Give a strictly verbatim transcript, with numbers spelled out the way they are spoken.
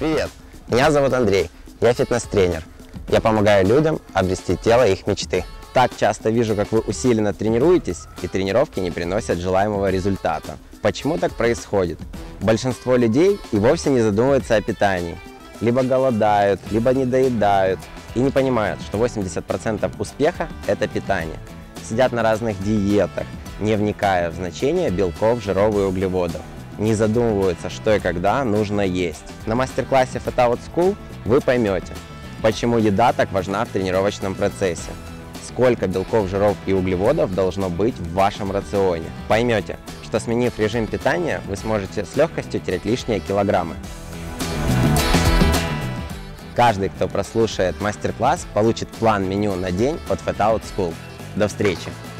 Привет! Меня зовут Андрей, я фитнес-тренер. Я помогаю людям обрести тело их мечты. Так часто вижу, как вы усиленно тренируетесь, и тренировки не приносят желаемого результата. Почему так происходит? Большинство людей и вовсе не задумываются о питании. Либо голодают, либо недоедают и не понимают, что восемьдесят процентов успеха – это питание. Сидят на разных диетах, не вникая в значение белков, жиров и углеводов. Не задумываются, что и когда нужно есть. На мастер-классе Fat Out School вы поймете, почему еда так важна в тренировочном процессе, сколько белков, жиров и углеводов должно быть в вашем рационе. Поймете, что сменив режим питания, вы сможете с легкостью терять лишние килограммы. Каждый, кто прослушает мастер-класс, получит план меню на день от Fat Out School. До встречи!